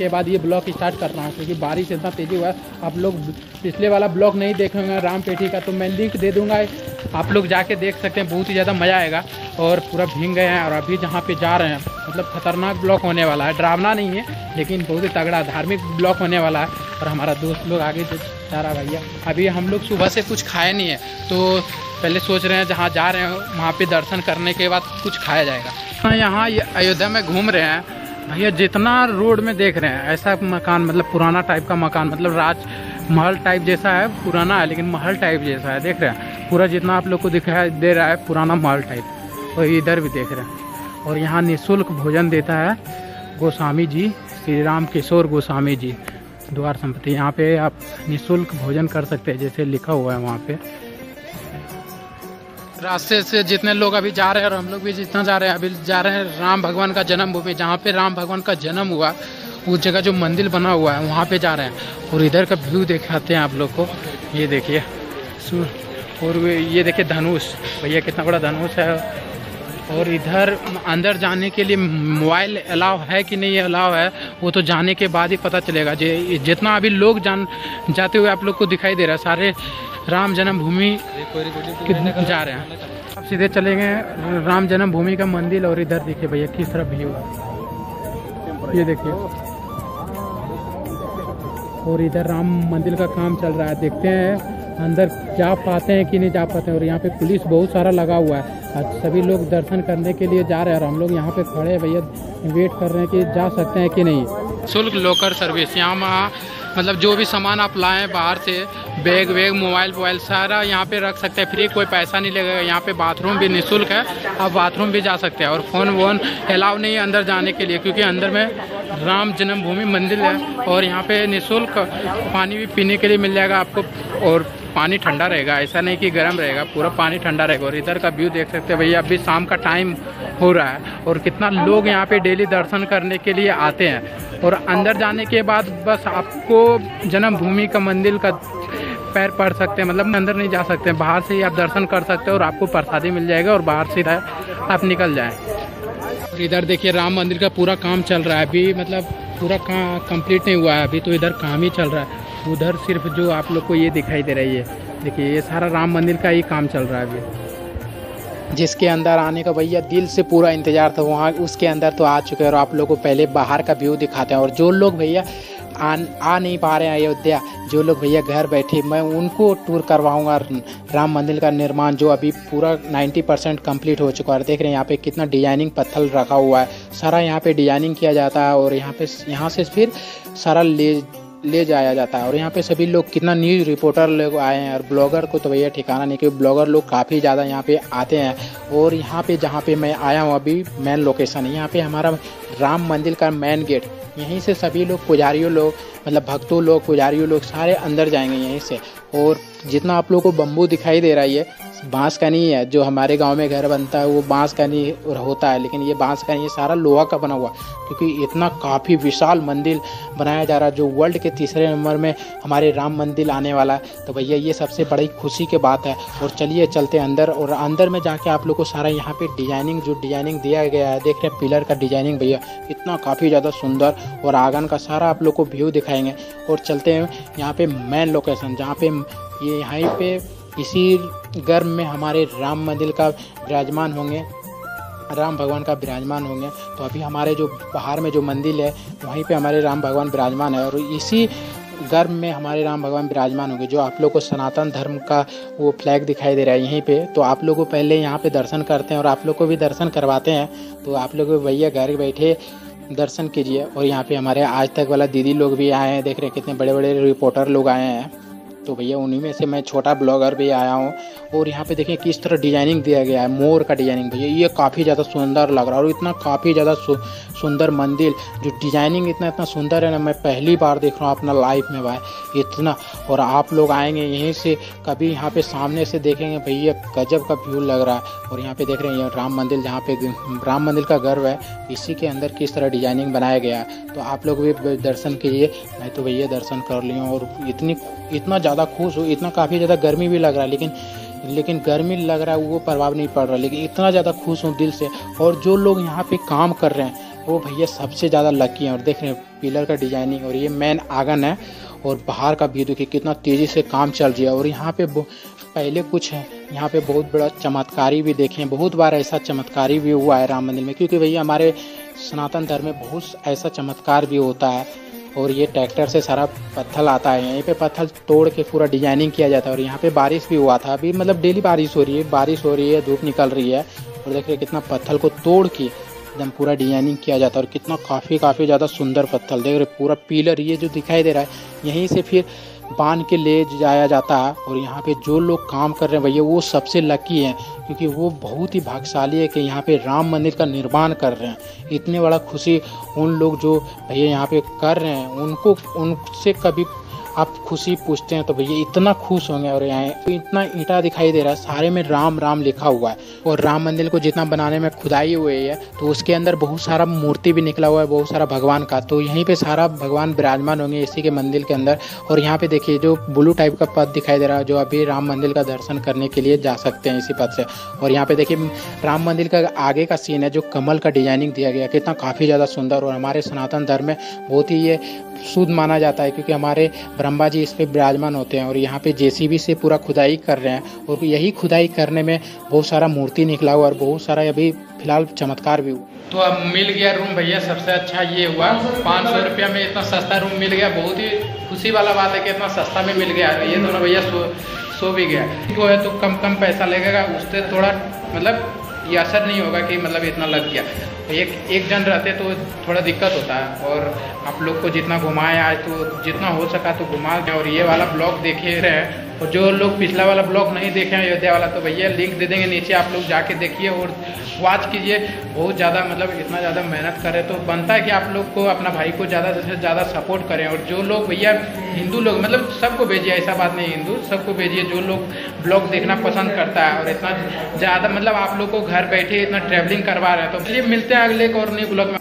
के बाद ये ब्लॉग स्टार्ट कर रहा हूँ, क्योंकि बारिश इतना तेज़ी हुआ है। आप लोग पिछले वाला ब्लॉग नहीं देखे होंगे रामपेठी का, तो मैं लिंक दे दूँगा, आप लोग जाके देख सकते हैं, बहुत ही ज़्यादा मज़ा आएगा। और पूरा भीग गए हैं और अभी जहाँ पे जा रहे हैं मतलब खतरनाक ब्लॉग होने वाला है, डरावना नहीं है लेकिन बहुत ही तगड़ा धार्मिक ब्लॉग होने वाला है। और हमारा दोस्त लोग आगे जा रहा भैया। अभी हम लोग सुबह से कुछ खाए नहीं है, तो पहले सोच रहे हैं जहाँ जा रहे हैं वहाँ पे दर्शन करने के बाद कुछ खाया जाएगा। यहाँ अयोध्या में घूम रहे हैं भैया, जितना रोड में देख रहे हैं ऐसा मकान, मतलब पुराना टाइप का मकान, मतलब राजमहल टाइप जैसा है, पुराना है लेकिन महल टाइप जैसा है। देख रहे हैं पूरा जितना आप लोग को दिखाई दे रहा है पुराना महल टाइप, और इधर भी देख रहे हैं। और यहाँ निःशुल्क भोजन देता है गोस्वामी जी, श्री राम किशोर गोस्वामी जी द्वार संपत्ति। यहाँ पे आप निःशुल्क भोजन कर सकते हैं जैसे लिखा हुआ है वहाँ पे। रास्ते से जितने लोग अभी जा रहे हैं और हम लोग भी जितना जा रहे हैं, अभी जा रहे हैं राम भगवान का जन्मभूमि, जहाँ पे राम भगवान का जन्म हुआ उस जगह जो मंदिर बना हुआ है वहाँ पे जा रहे हैं। और इधर का व्यू दिखाते हैं आप लोग को, ये देखिए और ये देखिए धनुष, भैया कितना बड़ा धनुष है। और इधर अंदर जाने के लिए मोबाइल अलाउ है कि नहीं अलाउ है वो तो जाने के बाद ही पता चलेगा। जितना अभी लोग जाते हुए आप लोग को दिखाई दे रहा है, सारे राम जन्मभूमि जा रहे हैं। अब सीधे चले गए राम जन्मभूमि का मंदिर। और इधर देखिए भैया किस तरह व्यू है, ये देखिए। और इधर राम मंदिर का काम चल रहा है, देखते हैं अंदर जा पाते हैं कि नहीं जा पाते हैं। और यहाँ पे पुलिस बहुत सारा लगा हुआ है, आज सभी लोग दर्शन करने के लिए जा रहे हैं और हम लोग यहाँ पे खड़े हैं भैया, वेट कर रहे हैं कि जा सकते हैं कि नहीं। शुल्क लॉकर सर्विस, यहाँ मतलब जो भी सामान आप लाएं बाहर से, बैग वैग मोबाइल सारा यहाँ पे रख सकते हैं, फ्री, कोई पैसा नहीं लगेगा। यहाँ पे बाथरूम भी निःशुल्क है, आप बाथरूम भी जा सकते हैं। और फ़ोन वोन अलाउ नहीं है अंदर जाने के लिए, क्योंकि अंदर में राम जन्मभूमि मंदिर है। और यहाँ पे निःशुल्क पानी भी पीने के लिए मिल जाएगा आपको, और पानी ठंडा रहेगा, ऐसा नहीं कि गर्म रहेगा, पूरा पानी ठंडा रहेगा। और इधर का व्यू देख सकते हैं भैया, अभी शाम का टाइम हो रहा है और कितना लोग यहाँ पे डेली दर्शन करने के लिए आते हैं। और अंदर जाने के बाद बस आपको जन्मभूमि का मंदिर का पैर पड़ सकते हैं, मतलब अंदर नहीं जा सकते, बाहर से ही आप दर्शन कर सकते हैं और आपको प्रसादी मिल जाएगा और बाहर से आप निकल जाएं। और इधर देखिए राम मंदिर का पूरा काम चल रहा है अभी, मतलब पूरा काम कंप्लीट नहीं हुआ है अभी, तो इधर काम ही चल रहा है। उधर सिर्फ जो आप लोग को ये दिखाई दे रही है, देखिए ये सारा राम मंदिर का ही काम चल रहा है अभी, जिसके अंदर आने का भैया दिल से पूरा इंतजार था, वहाँ उसके अंदर तो आ चुके हैं। और आप लोगों को पहले बाहर का व्यू दिखाते हैं। और जो लोग भैया आ नहीं पा रहे हैं अयोध्या, जो लोग भैया घर बैठे, मैं उनको टूर करवाऊंगा राम मंदिर का निर्माण, जो अभी पूरा 90% कंप्लीट हो चुका है। देख रहे हैं यहाँ पे कितना डिजाइनिंग पत्थर रखा हुआ है, सारा यहाँ पे डिजाइनिंग किया जाता है और यहाँ से फिर सारा ले जाया जाता है। और यहाँ पे सभी लोग, कितना न्यूज़ रिपोर्टर लोग आए हैं और ब्लॉगर को तो भैया ठिकाना नहीं, क्योंकि ब्लॉगर लोग काफ़ी ज़्यादा यहाँ पे आते हैं। और यहाँ पे जहाँ पे मैं आया हूँ अभी मेन लोकेशन है, यहाँ पे हमारा राम मंदिर का मेन गेट, यहीं से सभी लोग पुजारियों लोग, मतलब भक्तों लोग, पुजारियों लोग सारे अंदर जाएंगे यहीं से। और जितना आप लोगों को बम्बू दिखाई दे रहा है, ये बांस का नहीं है, जो हमारे गांव में घर बनता है वो बांस का नहीं होता है, लेकिन ये बांस का नहीं, ये सारा लोहा का बना हुआ, क्योंकि इतना काफ़ी विशाल मंदिर बनाया जा रहा है, जो वर्ल्ड के 3रे नंबर में हमारे राम मंदिर आने वाला है। तो भैया ये सबसे बड़ी खुशी की बात है। और चलिए चलते हैं अंदर, और अंदर में जाके आप लोग को सारा यहाँ पे डिजाइनिंग, जो डिजाइनिंग दिया गया है, देख रहे हैं पिलर का डिजाइनिंग भैया इतना काफ़ी ज़्यादा सुंदर, और आंगन का सारा आप लोग को व्यू दिखाएंगे। और चलते हैं यहाँ पे मेन लोकेशन, जहाँ पे ये यहाँ पे इसी गर्भ में हमारे राम मंदिर का विराजमान होंगे, राम भगवान का विराजमान होंगे। तो अभी हमारे जो बाहर में जो मंदिर है वहीं पे हमारे राम भगवान विराजमान है, और इसी गर्भ में हमारे राम भगवान विराजमान होंगे। जो आप लोग को सनातन धर्म का वो फ्लैग दिखाई दे रहा है यहीं पे, तो आप लोग को पहले यहाँ पे दर्शन करते हैं और आप लोग को भी दर्शन करवाते हैं। तो आप लोग भैया घर बैठे दर्शन कीजिए। और यहाँ पे हमारे आज तक वाला दीदी लोग भी आए हैं, देख रहे हैं कितने बड़े बड़े रिपोर्टर लोग आए हैं। तो भैया उन्हीं में से मैं छोटा ब्लॉगर भी आया हूँ। और यहाँ पे देखिए किस तरह डिजाइनिंग दिया गया है, मोर का डिजाइनिंग भैया, ये काफ़ी ज़्यादा सुंदर लग रहा है। और इतना काफ़ी ज़्यादा सुंदर मंदिर, जो डिजाइनिंग इतना सुंदर है ना, मैं पहली बार देख रहा हूँ अपना लाइफ में भाई इतना। और आप लोग आएंगे यहीं से, कभी यहाँ पे सामने से देखेंगे भैया गजब का व्यू लग रहा है। और यहाँ पे देख रहे हैं राम मंदिर, जहाँ पे राम मंदिर का गर्व है, इसी के अंदर किस तरह डिजाइनिंग बनाया गया है। तो आप लोग भी दर्शन कीजिए, मैं तो भैया दर्शन कर लिया हूँ। और इतना ज़्यादा खुश हूँ, इतना काफ़ी ज़्यादा गर्मी भी लग रहा है, लेकिन गर्मी लग रहा है वो प्रभाव नहीं पड़ रहा, लेकिन इतना ज़्यादा खुश हूँ दिल से। और जो लोग यहाँ पे काम कर रहे हैं वो भैया सबसे ज़्यादा लकी हैं। और देख रहे हैं पिलर का डिजाइनिंग। और ये मेन आंगन है और बाहर का व्यू देखिए कितना तेज़ी से काम चल रहा है। और यहाँ पे पहले कुछ है, यहाँ पे बहुत बड़ा चमत्कारी भी देखे हैं, बहुत बार ऐसा चमत्कारी भी हुआ है राम मंदिर में, क्योंकि भैया हमारे सनातन धर्म में बहुत ऐसा चमत्कार भी होता है। और ये ट्रैक्टर से सारा पत्थर आता है, यहीं पे पत्थर तोड़ के पूरा डिजाइनिंग किया जाता है। और यहाँ पे बारिश भी हुआ था, अभी मतलब डेली बारिश हो रही है, धूप निकल रही है। और देखिए कितना पत्थर को तोड़ के एकदम पूरा डिजाइनिंग किया जाता है। और कितना काफ़ी ज़्यादा सुंदर पत्थर देख रहे, पूरा पिलर ये जो दिखाई दे रहा है यहीं से फिर बांध के ले जाया जाता है। और यहाँ पे जो लोग काम कर रहे हैं भैया वो सबसे लकी हैं, क्योंकि वो बहुत ही भाग्यशाली है कि यहाँ पे राम मंदिर का निर्माण कर रहे हैं। इतने बड़ा खुशी उन लोग जो भैया यहाँ पे कर रहे हैं उनसे कभी आप खुशी पूछते हैं तो भैया इतना खुश होंगे। और यहाँ तो इतना ईंटा दिखाई दे रहा है, सारे में राम राम लिखा हुआ है। और राम मंदिर को जितना बनाने में खुदाई हुई है तो उसके अंदर बहुत सारा मूर्ति भी निकला हुआ है, बहुत सारा भगवान का। तो यहीं पे सारा भगवान विराजमान होंगे इसी के मंदिर के अंदर। और यहाँ पे देखिए जो ब्लू टाइप का पथ दिखाई दे रहा है, जो अभी राम मंदिर का दर्शन करने के लिए जा सकते हैं इसी पथ से। और यहाँ पे देखिए राम मंदिर का आगे का सीन है, जो कमल का डिजाइनिंग दिया गया कितना काफ़ी ज़्यादा सुंदर। और हमारे सनातन धर्म में बहुत ही ये शुद्ध माना जाता है, क्योंकि हमारे ब्रह्मा जी इस पे विराजमान होते हैं। और यहाँ पे जेसीबी से पूरा खुदाई कर रहे हैं, और यही खुदाई करने में बहुत सारा मूर्ति निकला हुआ और बहुत सारा अभी फिलहाल चमत्कार भी हुआ। तो अब मिल गया रूम भैया, सबसे अच्छा ये हुआ 500 रुपया में इतना सस्ता रूम मिल गया। बहुत ही खुशी वाला बात है कि इतना सस्ता में मिल गया। ये दोनों भैया सो भी गया, वो है तो कम पैसा लगेगा, उससे थोड़ा मतलब ये असर नहीं होगा कि मतलब इतना लग गया। एक जन रहते तो थोड़ा दिक्कत होता है। और आप लोग को जितना घुमाए आज तो जितना हो सका तो घुमा। और ये वाला ब्लॉग देखे रहे हैं, और जो लोग पिछला वाला ब्लॉग नहीं देखे हैं अयोध्या वाला, तो भैया लिंक दे देंगे नीचे, आप लोग जाके देखिए और वॉच कीजिए। बहुत ज़्यादा मतलब इतना ज़्यादा मेहनत करें तो बनता है कि आप लोग को अपना भाई को ज़्यादा से ज़्यादा सपोर्ट करें। और जो लोग भैया हिंदू लोग मतलब सबको भेजिए, ऐसा बात नहीं हिंदू सबको भेजिए जो लोग ब्लॉग देखना पसंद करता है। और इतना ज़्यादा मतलब आप लोग को घर बैठे इतना ट्रैवलिंग करवा रहे हैं। तो चलिए मिलते हैं अगले एक और नए ब्लॉग में।